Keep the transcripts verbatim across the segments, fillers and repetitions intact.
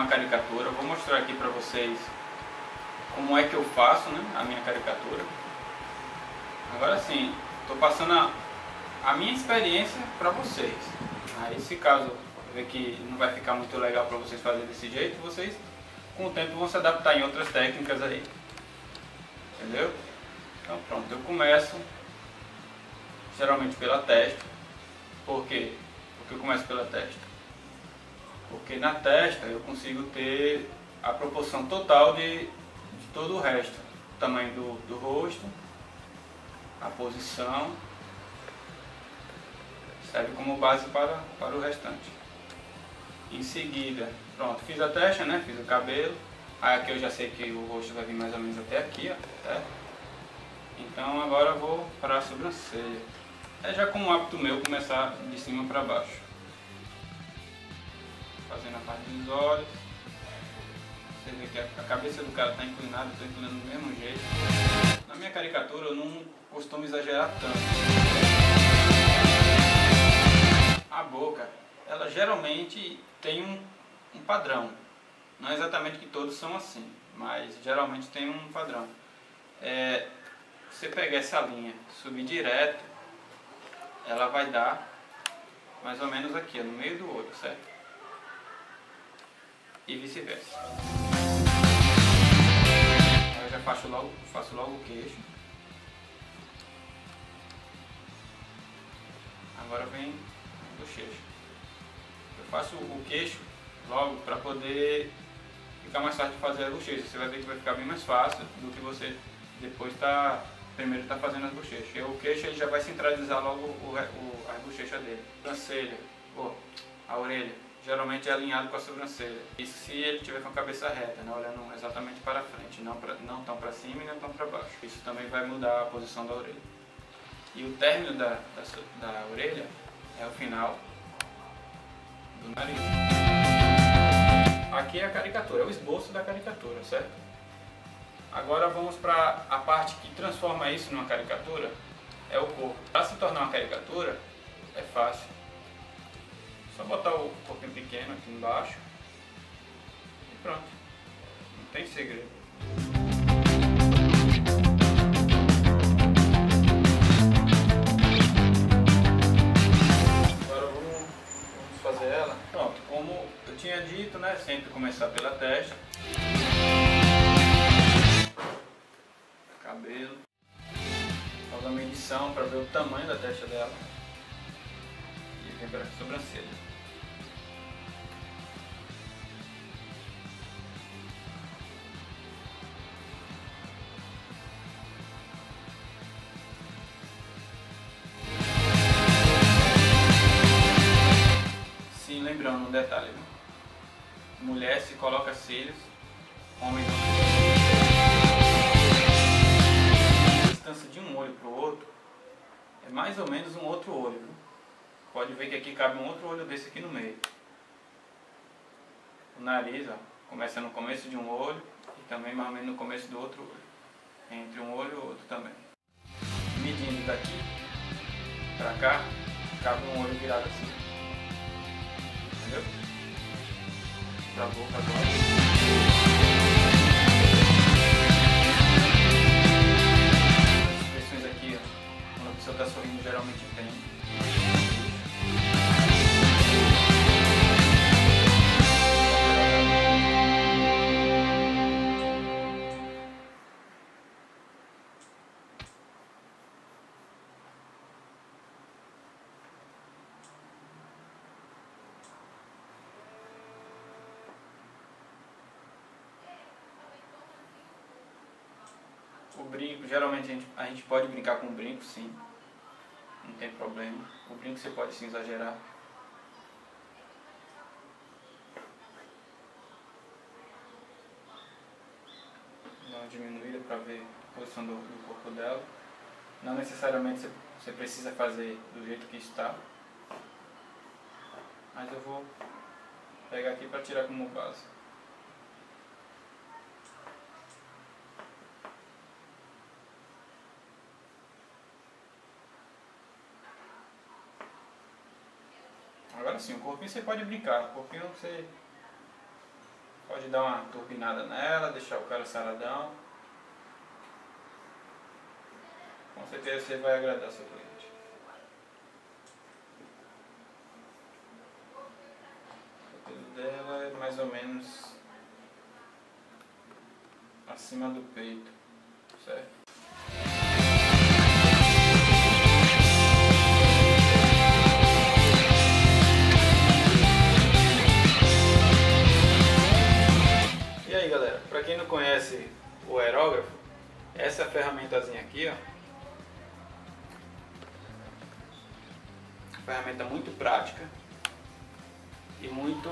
caricatura. Eu vou mostrar aqui para vocês como é que eu faço, né, a minha caricatura. Agora sim, estou passando a, a minha experiência para vocês. Aí se caso ver que não vai ficar muito legal para vocês fazerem desse jeito, vocês com o tempo vão se adaptar em outras técnicas aí. Entendeu? Então pronto, eu começo geralmente pela testa. Por quê? Porque eu começo pela testa. Porque na testa eu consigo ter a proporção total de, de todo o resto. O tamanho do, do rosto, a posição, serve como base para, para o restante. Em seguida, pronto, fiz a testa, né? Fiz o cabelo. Aí aqui eu já sei que o rosto vai vir mais ou menos até aqui, ó, tá? Então agora eu vou para a sobrancelha. É já como hábito meu começar de cima para baixo. Fazendo a parte dos olhos. Você vê que a cabeça do cara está inclinada, eu estou inclinando do mesmo jeito. Na minha caricatura eu não costumo exagerar tanto. A boca, ela geralmente tem um, um padrão. Não é exatamente que todos são assim, mas geralmente tem um padrão. É, você pegar essa linha, subir direto, ela vai dar mais ou menos aqui, ó, no meio do olho, certo? E vice-versa. Eu já faço logo, faço logo o queixo. Agora vem a bochecha. Eu faço o queixo logo para poder ficar mais fácil de fazer a bochecha. Você vai ver que vai ficar bem mais fácil do que você depois tá primeiro tá fazendo as bochechas. E o queixo ele já vai centralizar logo o, o, a bochecha dele. Sobrancelha, oh, a orelha, geralmente é alinhado com a sobrancelha. Isso se ele tiver com a cabeça reta, né, olhando exatamente para frente, não, pra, não tão para cima e não tão para baixo. Isso também vai mudar a posição da orelha. E o término da, da, da orelha é o final do nariz. Aqui é a caricatura, é o esboço da caricatura, certo? Agora vamos para a parte que transforma isso numa caricatura, é o corpo. Para se tornar uma caricatura, é fácil. Só botar o corpinho pequeno aqui embaixo e pronto. Não tem segredo. Agora vamos, vamos fazer ela. Pronto, como eu tinha dito, né? Sempre começar pela testa. Cabelo, fazer uma medição para ver o tamanho da testa dela e vem para a sobrancelha. Sim, lembrando um detalhe, né? Mulher se coloca cílios, homem não. De um olho para o outro é mais ou menos um outro olho, viu? Pode ver que aqui cabe um outro olho desse aqui no meio. O nariz, ó, começa no começo de um olho e também mais ou menos no começo do outro olho, entre um olho e o outro também. Medindo daqui para cá, cabe um olho virado assim, entendeu? Para a boca agora. Se eu estou sorrindo, geralmente tem. O brinco, geralmente a gente, a gente pode brincar com o brinco, sim. Não tem problema. O brinco você pode sim exagerar. Dá uma diminuída para ver a posição do, do corpo dela. Não necessariamente você, você precisa fazer do jeito que está. Mas eu vou pegar aqui para tirar como base. Agora sim, o corpinho você pode brincar, o corpinho você dar uma turbinada nela, deixar o cara saradão. Com certeza você vai agradar seu cliente. O peso dela é mais ou menos acima do peito, certo? E aí galera, para quem não conhece o aerógrafo, essa ferramentazinha aqui, ó, ferramenta muito prática e muito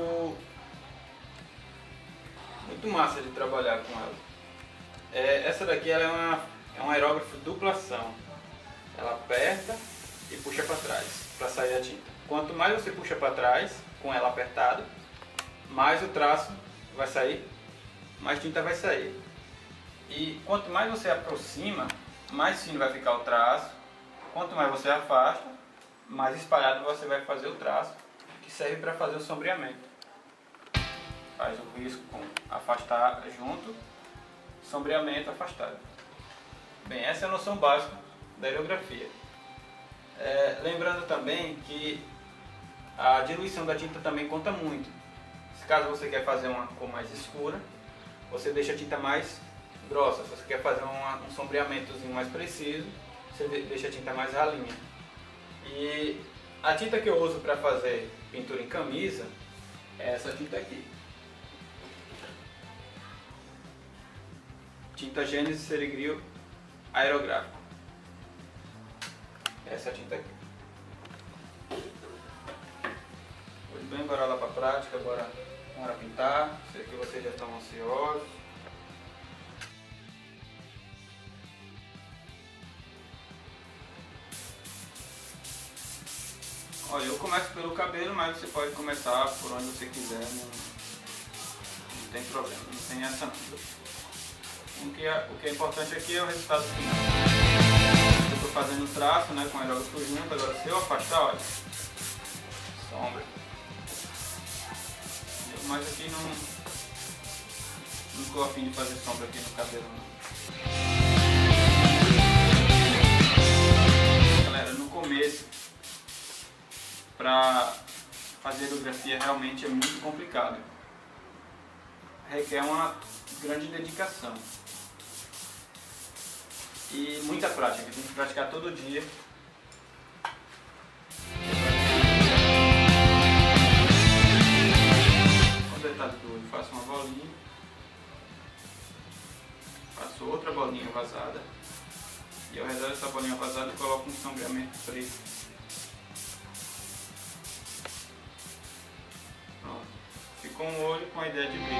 muito massa de trabalhar com ela. É, essa daqui ela é, uma, é um aerógrafo dupla ação. Ela aperta e puxa para trás para sair a tinta. Quanto mais você puxa para trás com ela apertada, mais o traço vai sair, mais tinta vai sair. E quanto mais você aproxima, mais fino vai ficar o traço. Quanto mais você afasta, mais espalhado você vai fazer o traço, que serve para fazer o sombreamento. Faz o risco com afastar junto, sombreamento afastado. Bem, essa é a noção básica da aerografia. É, lembrando também que a diluição da tinta também conta muito. Se caso você quer fazer uma cor mais escura, você deixa a tinta mais grossa. Se você quer fazer uma, um sombreamentozinho mais preciso, você deixa a tinta mais ralinha. E a tinta que eu uso para fazer pintura em camisa é essa tinta aqui. Tinta Gênesis Serigril aerográfico. Essa tinta aqui. Pois bem, bora lá para a prática, bora, bora pintar. Sei que vocês já estão ansiosos. Olha, eu começo pelo cabelo, mas você pode começar por onde você quiser, não, não tem problema, não tem essa não. O que, é, o que é importante aqui é o resultado final. Eu estou fazendo o traço, né, com o aerógrafo junto, agora se eu afastar, olha, sombra. Mas aqui não não estou a fim de fazer sombra aqui no cabelo não. Galera, no começo, para fazer aerografia realmente é muito complicado. Requer uma grande dedicação e muita prática. Tem que praticar todo dia. Com o detalhe do olho, faço uma bolinha, faço outra bolinha vazada e ao redor dessa bolinha vazada eu coloco um sombreamento preto. Pronto. Ficou um olho com a ideia de brilho.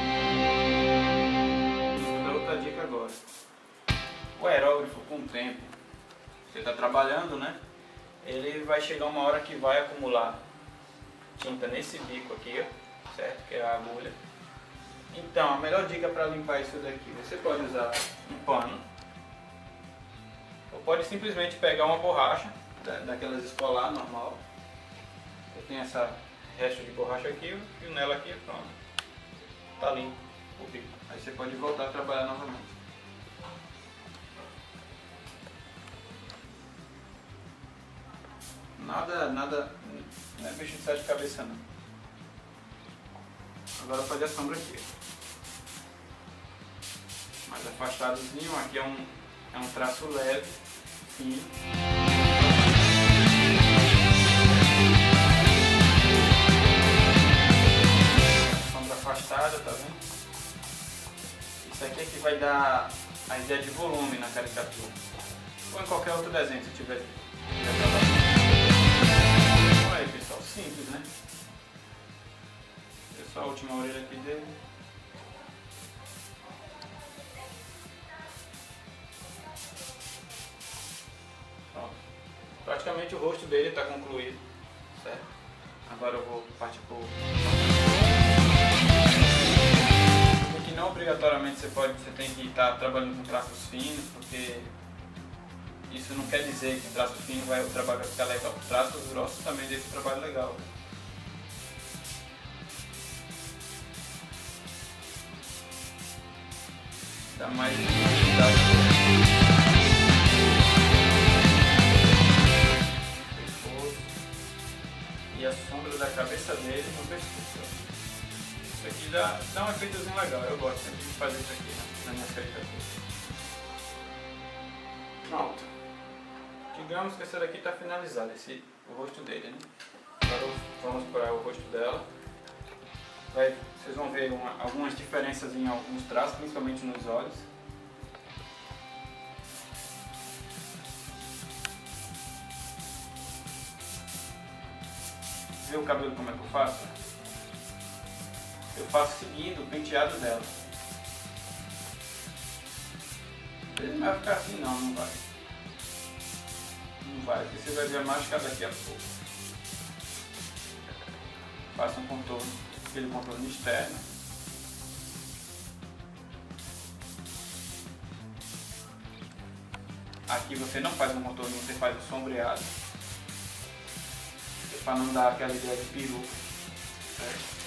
Vou dar outra dica agora. O aerógrafo, com o tempo, você está trabalhando, né? Ele vai chegar uma hora que vai acumular tinta nesse bico aqui, ó, certo? Que é a agulha. Então, a melhor dica para limpar isso daqui, você pode usar um pano, ou pode simplesmente pegar uma borracha, daquelas escolar normal. Eu tenho essa resto de borracha aqui, e nela aqui, pronto. Tá limpo o bico. Aí você pode voltar a trabalhar novamente. Nada, nada, não é bicho de sete cabeças não. Agora fazer a sombra aqui. Mais afastadozinho, aqui é um, é um traço leve, fino. Sombra afastada, tá vendo? Isso aqui é que vai dar a ideia de volume na caricatura. Ou em qualquer outro desenho, se tiver. Olha aí pessoal, simples, né? É só a última orelha aqui dele. Pronto. Praticamente o rosto dele está concluído, certo? Agora eu vou partir para o... Aqui não obrigatoriamente você, pode, você tem que estar trabalhando com traços finos, porque isso não quer dizer que traço fino vai, o trabalho vai ficar legal. Traços grossos também deixa o trabalho legal. Dá mais visibilidade. Pescoço. E a sombra da cabeça dele no pescoço. Isso aqui dá, dá um efeitozinho legal. Eu gosto sempre de fazer isso aqui, né, na minha caricatura. Pronto. Digamos que essa daqui está finalizada, esse, o rosto dele, né? Agora vamos para o rosto dela. Vai, vocês vão ver uma, algumas diferenças em alguns traços, principalmente nos olhos. Vê o cabelo como é que eu faço? Eu faço seguindo o penteado dela. Ele não vai ficar assim não, não vai. Não vai, porque você vai ver a mágica daqui a pouco. Faça um contorno, aquele contorno externo. Aqui você não faz um contorno, você faz o sombreado. Para não dar aquela ideia de peruca. Certo?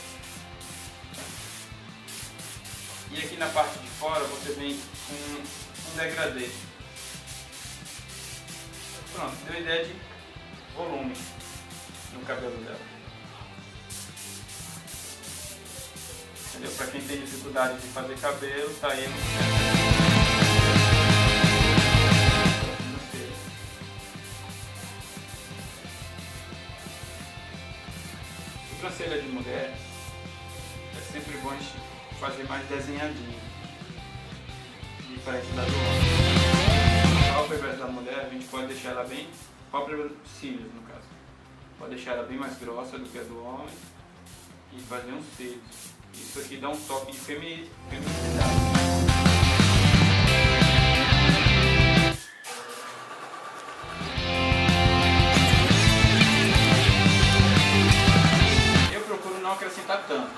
E aqui na parte de fora você vem com um degradê. Pronto, deu ideia de volume no cabelo dela. Entendeu? Para quem tem dificuldade de fazer cabelo, tá aí no sobrancelha de mulher é sempre bom fazer mais desenhadinho, diferente da do homem. A pálpebra da mulher a gente pode deixar ela bem, pálpebra dos cílios no caso, pode deixar ela bem mais grossa do que a do homem e fazer uns cílios. Isso aqui dá um toque de feminicidade. Acrescentar tanto.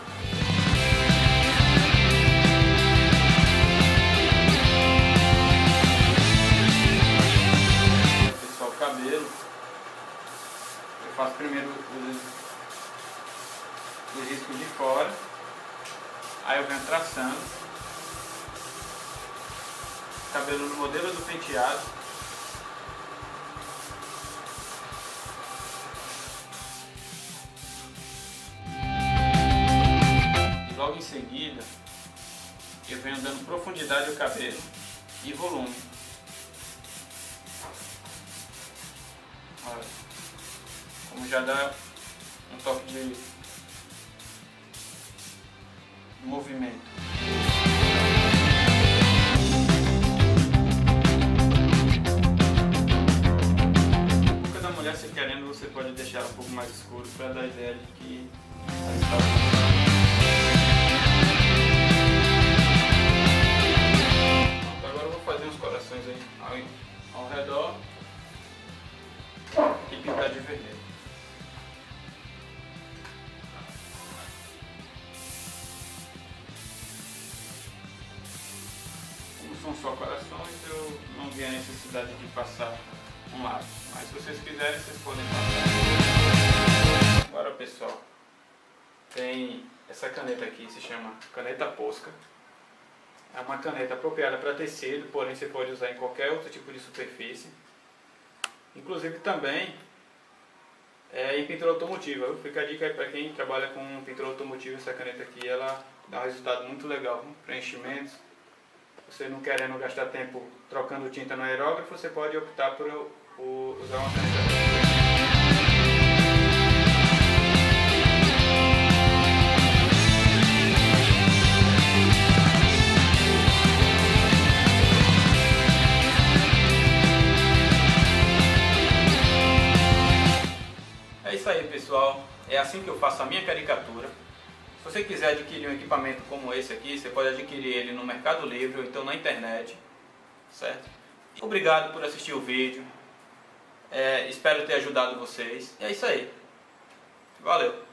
Pessoal, o cabelo eu faço primeiro os, os riscos de fora, aí eu venho traçando cabelo no modelo do penteado. Logo em seguida, eu venho dando profundidade ao cabelo e volume. Olha, como já dá um toque de movimento. A boca da mulher, se querendo, você pode deixar ela um pouco mais escuro para dar a ideia de que ela está... Aí, ao, ao redor e pintar de vermelho. Como são só corações, eu não vi a necessidade de passar um lado, mas se vocês quiserem, vocês podem passar. Agora, pessoal, tem essa caneta aqui, se chama caneta Posca. É uma caneta apropriada para tecido, porém você pode usar em qualquer outro tipo de superfície. Inclusive também é, em pintura automotiva. Fica a dica aí para quem trabalha com pintura automotiva, essa caneta aqui ela dá um resultado muito legal. Preenchimentos, você não querendo gastar tempo trocando tinta no aerógrafo, você pode optar por, por usar uma caneta. É isso aí, pessoal, é assim que eu faço a minha caricatura. Se você quiser adquirir um equipamento como esse aqui, você pode adquirir ele no Mercado Livre ou então na internet, certo? Obrigado por assistir o vídeo, é, espero ter ajudado vocês, e é isso aí, valeu!